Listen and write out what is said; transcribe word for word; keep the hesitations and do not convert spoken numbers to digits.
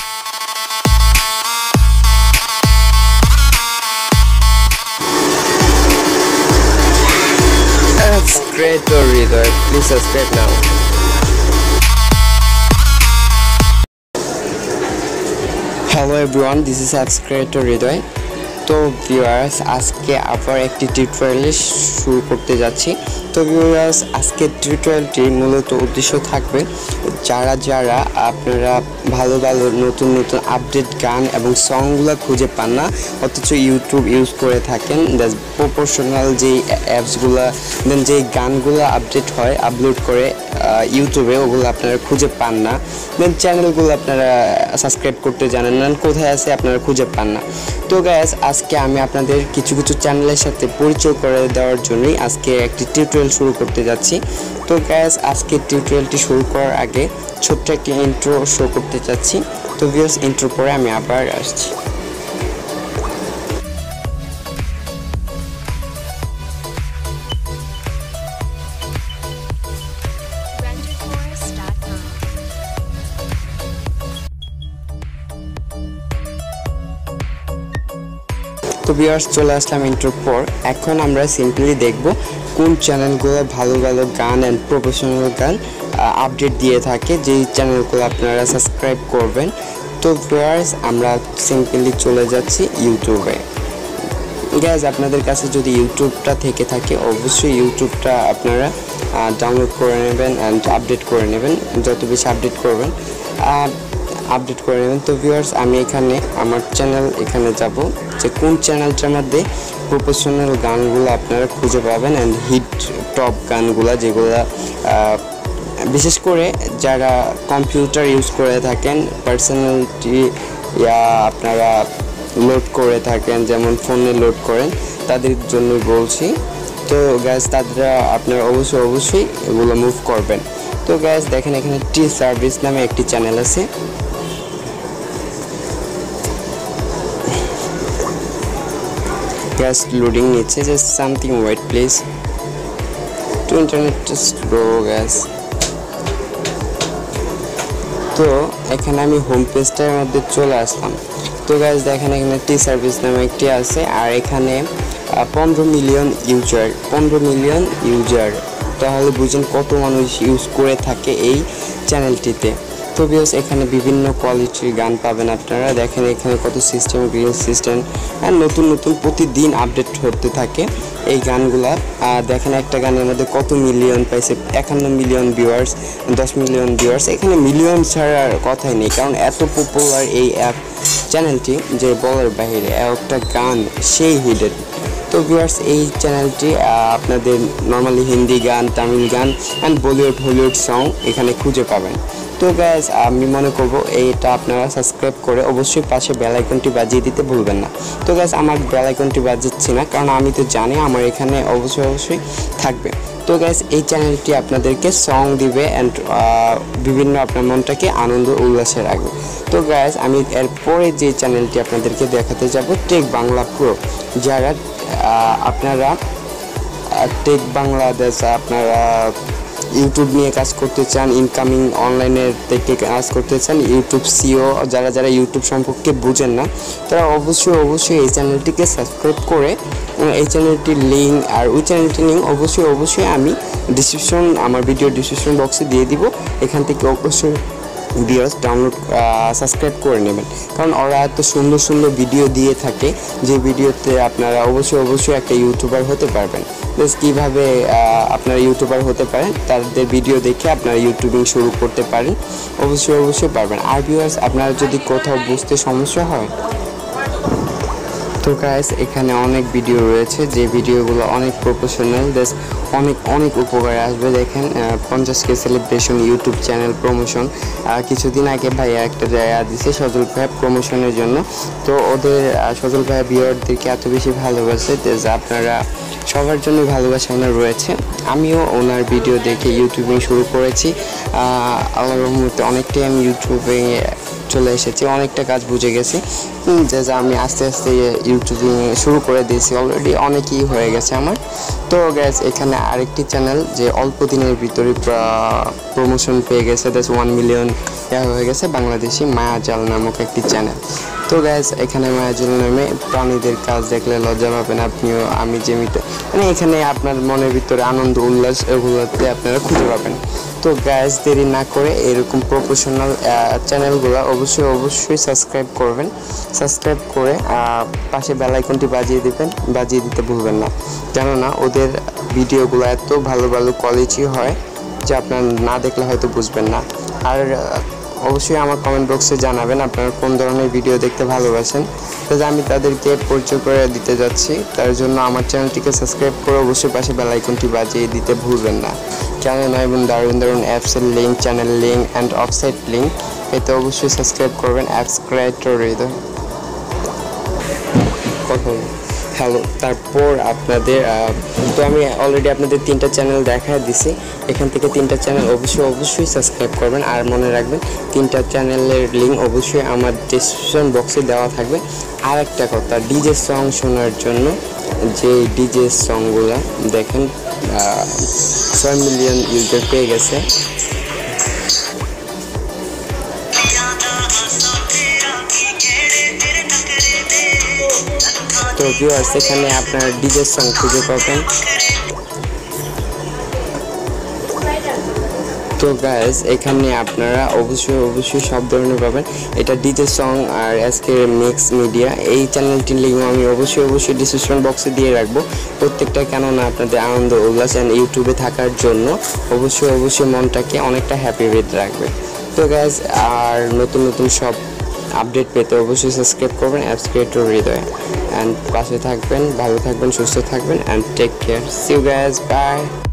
Creator Hridoy, please subscribe now. Hello everyone, this is Apps Creator Hridoy. তো viewers আজকে আবার একটি tutorial শুরু করতে যাচ্ছি। তো ভিউয়ার্স আজকে টিউটোরিয়ালটির মূলত উদ্দেশ্য থাকবে যারা যারা আপনারা ভালো ভালো নতুন নতুন আপডেট গান এবং সংগুলো খুঁজে পান না অথচ ইউটিউব ইউজ করে থাকেন প্রপোর্শনাল যে অ্যাপসগুলো দেন যে গানগুলো আপডেট হয় আপলোড করে ইউটিউবে ওগুলো আপনারা খুঁজে পান না দেন চ্যানেলগুলো আপনারা সাবস্ক্রাইব করতে জানেন না কোথায় আছে আপনারা খুঁজে পান না। তো গাইস আজকে আমি আপনাদের কিছু কিছু চ্যানেলের সাথে পরিচয় করে দেওয়ার জন্যই আজকে একটি টিউটোরিয়াল শুরু করতে যাচ্ছি। তো গাইস আজকে টিউটোরিয়ালটি শুরু করার আগে ছোট্ট একটি ইন্ট্রো শো করতে চাচ্ছি। তো ভিউয়ার্স ইন্ট্রো পরে আমি আবার আসছি। তো ভিউয়ার্স চলে আসলাম ইন্ট্রোর পর। এখন আমরা সিম্পলি দেখব কোন চ্যানেলগুলো ভালো ভালো গান অ্যান্ড প্রফেশনাল গান আপডেট দিয়ে থাকে যেই চ্যানেলগুলো আপনারা সাবস্ক্রাইব করবেন। তো ভিউয়ার্স আমরা সিম্পলি চলে যাচ্ছি ইউটিউবে। গাইজ আপনাদের কাছে যদি ইউটিউবটা থেকে থাকে অবশ্যই ইউটিউবটা আপনারা ডাউনলোড করে নেবেন অ্যান্ড আপডেট করে নেবেন, যত বেশি আপডেট করবেন আপডেট করে নেবেন। তো ভিউয়ার্স আমি এখানে আমার চ্যানেল এখানে যাব যে কোন চ্যানেলটার মধ্যে প্রফেশনাল গানগুলো আপনারা খুঁজে পাবেন অ্যান্ড হিট টপ গানগুলো যেগুলো বিশেষ করে যারা কম্পিউটার ইউজ করে থাকেন পার্সোনালিটি ইয়া আপনারা লোড করে থাকেন যেমন ফোনে লোড করেন তাদের জন্যই বলছি। তো গ্যাস তারা আপনারা অবশ্যই অবশ্যই এগুলো মুভ করবেন। তো গ্যাস দেখেন এখানে টি সার্ভিস নামে একটি চ্যানেল আছে। গ্যাস লোডিং নিচ্ছে, just something wait please, to internet slow guys. তো এখানে আমি হোম পেজটার মধ্যে চলে আসলাম। তো গ্যাস দেখেন এখানে টি সার্ভিস নামে একটি আছে আর এখানে পনেরো মিলিয়ন ইউজার পনেরো মিলিয়ন ইউজার তাহলে বুঝেন কত মানুষ ইউজ করে থাকে এই চ্যানেলটিতে। তো ভিউয়ার্স এখানে বিভিন্ন কোয়ালিটির গান পাবেন আপনারা। দেখেন এখানে কত সিস্টেম গ্রিন সিস্টেম আর নতুন নতুন প্রতিদিন আপডেট হতে থাকে এই গানগুলা। দেখেন একটা গানের মধ্যে কত মিলিয়ন পাইছে, একান্ন মিলিয়ন ভিউয়ার্স, দশ মিলিয়ন ভিউয়ার্স। এখানে মিলিয়ন ছাড়ার কথাই নেই কারণ এত পপুলার এই অ্যাপ চ্যানেলটি যে বলার বাইরে একটা গান সেই হিডেন। তো ভিউয়ার্স এই চ্যানেলটি আপনাদের নর্মালি হিন্দি গান, তামিল গান অ্যান্ড বলিউড হলিউড সং এখানে খুঁজে পাবেন। তো গাইজ আমি মনে করব এইটা আপনারা সাবস্ক্রাইব করে অবশ্যই পাশে বেল আইকনটি বাজিয়ে দিতে ভুলবেন না। তো গাইজ আমার বেল আইকনটি বাজাচ্ছি না কারণ আমি তো জানি আমার এখানে অবশ্যই অবশ্যই থাকবে। তো গাইজ এই চ্যানেলটি আপনাদেরকে সং দিবে অ্যান্ড বিভিন্ন আপনার মনটাকে আনন্দ উল্লাসে রাখবে। তো গাইজ আমি এরপরে যে চ্যানেলটি আপনাদেরকে দেখাতে যাব টেক বাংলা প্রো। যারা আপনারা টেক বাংলাদেশ আপনারা ইউটিউব নিয়ে কাজ করতে চান, ইনকামিং অনলাইনের থেকে কাজ করতে চান, ইউটিউব সিও যারা যারা ইউটিউব সম্পর্কে বুঝেন না তারা অবশ্যই অবশ্যই এই চ্যানেলটিকে সাবস্ক্রাইব করে এই চ্যানেলটির লিঙ্ক আর ওই চ্যানেলটির লিঙ্ক অবশ্যই অবশ্যই আমি ডিসক্রিপশন আমার ভিডিও ডিসক্রিপশন বক্সে দিয়ে দিব। এখান থেকে অবশ্যই ভিডিওস ডাউনলোড সাবস্ক্রাইব করে নেবেন কারণ ওরা এত সুন্দর সুন্দর ভিডিও দিয়ে থাকে যে ভিডিওতে আপনারা অবশ্যই অবশ্যই একটা ইউটিউবার হতে পারবেন। প্লাস কীভাবে আপনারা ইউটিউবার হতে পারেন তাদের ভিডিও দেখে আপনারা ইউটিউবিং শুরু করতে পারেন, অবশ্যই অবশ্যই পারবেন। আর ভিউয়ার্স আপনারা যদি কোথাও বুঝতে সমস্যা হয় তো গাইস এখানে অনেক ভিডিও রয়েছে যে ভিডিওগুলো অনেক প্রফেশনাল, জাস্ট অনেক অনেক উপকারে আসবে। দেখেন পঞ্চাশ K celebration YouTube channel promotion, কিছুদিন আগে ভাইয়া একটা জায়গা দিছে সজল ভাইয়া প্রমোশনের জন্য। তো ওদের সজল ভাইয়া ভিউয়ারদেরকে এত বেশি ভালোবাসে যে আপনারা সবার জন্য ভালোবাসা ওনার রয়েছে। আমিও ওনার ভিডিও দেখে ইউটিউবিং শুরু করেছি। আল্লাহর রহমতে অনেকটাই আমি ইউটিউবে চলে এসেছি, অনেকটা কাজ বুঝে গেছি যে যা আমি আস্তে আস্তে ইউটিউবিং শুরু করে দিয়েছি, অলরেডি অনেকই হয়ে গেছে আমার। তো গ্যাস এখানে আরেকটি চ্যানেল যে অল্প দিনের ভিতরে প্রমোশন পেয়ে গেছে, দ্যাটস ওয়ান মিলিয়ন হয়ে গেছে, বাংলাদেশি মায়াজাল নামক একটি চ্যানেল। তো গ্যাস এখানে মায়াজাল নামে প্রাণীদের কাজ দেখলে লজ্জা পাবেন আপনিও, আমি যেমিতে মানে এখানে আপনার মনের ভিতরে আনন্দ উল্লাস এগুলোতে আপনারা খুঁজে পাবেন। তো গ্যাস দেরি না করে এরকম প্রফেশনাল চ্যানেলগুলো অবশ্যই অবশ্যই সাবস্ক্রাইব করবেন, সাবস্ক্রাইব করে পাশে বেল আইকনটি বাজিয়ে দিবেন, বাজিয়ে দিতে ভুলবেন না, কেননা ওদের ভিডিওগুলো এত ভালো ভালো কোয়ালিটি হয় যে আপনার না দেখলে হয়তো বুঝবেন না। আর অবশ্যই আমার কমেন্ট বক্সে জানাবেন আপনারা কোন ধরনের ভিডিও দেখতে ভালোবাসেন, তাহলে আমি তাদেরকে পরিচয় করে দিতে যাচ্ছি। তার জন্য আমার চ্যানেলটিকে সাবস্ক্রাইব করে অবশ্যই পাশে বেল আইকনটি বাজিয়ে দিতে ভুলবেন না, কেননা এবং দারুণ দারুণ অ্যাপসের link, channel link and website link পেতে অবশ্যই সাবস্ক্রাইব করবেন। অ্যাপস ক্রিয়েটর হৃদয় কথা হ্যালো। তারপর আপনাদের তো আমি অলরেডি আপনাদের তিনটা চ্যানেল দেখা দিছি, এখান থেকে তিনটা চ্যানেল অবশ্যই অবশ্যই সাবস্ক্রাইব করবেন। আর মনে রাখবেন তিনটা চ্যানেলের লিঙ্ক অবশ্যই আমার ডেসক্রিপশন বক্সে দেওয়া থাকবে। আর একটা কথা, ডিজে সং শোনার জন্য যে ডিজে সংগুলো দেখেন ছয় মিলিয়ন ইউজার পেয়ে গেছে। তো ভিউয়ার্স এখানে আপনারা ডিজে সং খুঁজে পাবেন। তো গাইস এখানে আপনারা অবশ্যই অবশ্যই সব ধরনের পাবেন, এটা ডিজে সং আর আজকের মিক্স মিডিয়া। এই চ্যানেলটির লিঙ্ক আমি অবশ্যই অবশ্যই ডিসক্রিপশন বক্সে দিয়ে রাখবো প্রত্যেকটা, কেননা আপনাদের আনন্দ উল্লাস অ্যান্ড ইউটিউবে থাকার জন্য অবশ্যই অবশ্যই মনটাকে অনেকটা হ্যাপি রেট রাখবে। তো গাইস আর নতুন নতুন সব আপডেট পেতে অবশ্যই সাবস্ক্রাইব করবেন অ্যাপস ক্রিয়েটর হৃদয়, অ্যান্ড পাশে থাকবেন, ভালো থাকবেন, সুস্থ থাকবেন, and take care. See you guys, by.